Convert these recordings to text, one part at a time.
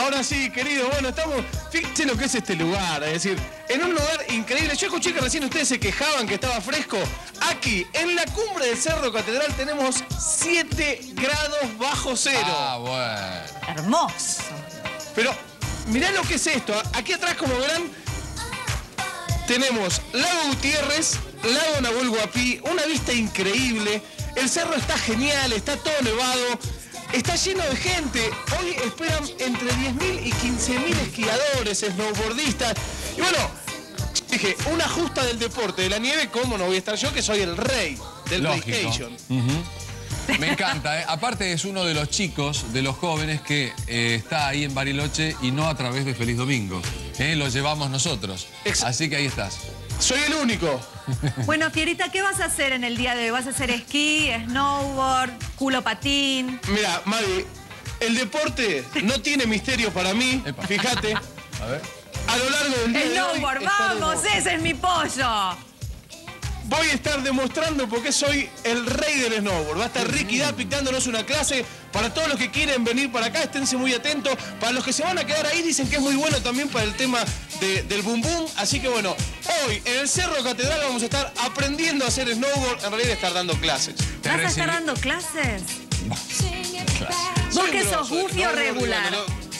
Ahora sí, querido, bueno, estamos... Fíjense lo que es este lugar, es decir, en un lugar increíble. Yo escuché que recién ustedes se quejaban que estaba fresco. Aquí, en la cumbre del Cerro Catedral, tenemos 7 grados bajo cero. Ah, bueno. Hermoso. Pero mirá lo que es esto. Aquí atrás, como verán, tenemos Lago Gutiérrez, Lago Nahuel Huapi, una vista increíble. El cerro está genial, está todo nevado, está lleno de gente. Hoy esperan entre 10.000 y 15.000 esquiadores, snowboardistas. Y bueno, dije, una justa del deporte de la nieve, ¿cómo no voy a estar yo, que soy el rey del PlayStation? Me encanta, ¿eh? Aparte es uno de los chicos, de los jóvenes que está ahí en Bariloche y no a través de Feliz Domingo. Lo llevamos nosotros. Así que ahí estás. Soy el único. Bueno, Fierita, ¿qué vas a hacer en el día de hoy? ¿Vas a hacer esquí, snowboard, culo patín? Mira, Madi, el deporte no tiene misterio para mí. Epa. Fíjate. A ver. A lo largo del día de hoy Snowboard, vamos, ese es mi pollo. voy a estar demostrando por qué soy el rey del snowboard. Va a estar Ricky Dapic dándonos una clase. Para todos los que quieren venir para acá, esténse muy atentos. Para los que se van a quedar ahí, dicen que es muy bueno también para el tema del boom boom. Así que bueno, hoy en el Cerro Catedral vamos a estar aprendiendo a hacer snowboard. En realidad estar dando clases. ¿Vas a estar dando clases? ¿Vos que sos goofy o regular?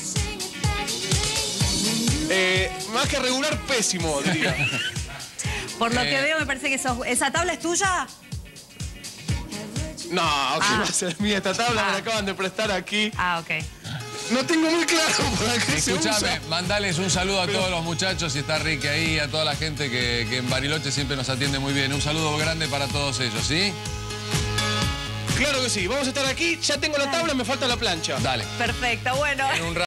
Más que regular, pésimo, diría. Por lo que veo, me parece que sos... ¿Esa tabla es tuya? No, ¿qué va a ser mía? Esta tabla me la acaban de prestar aquí. Ah, ok. No tengo muy claro para qué se usa. Escúchame, mandales un saludo a todos los muchachos, y está Ricky ahí, a toda la gente que en Bariloche siempre nos atiende muy bien. Un saludo grande para todos ellos, ¿sí? Claro que sí, vamos a estar aquí. Ya tengo la tabla, me falta la plancha. Dale. Perfecto, bueno. En un rato.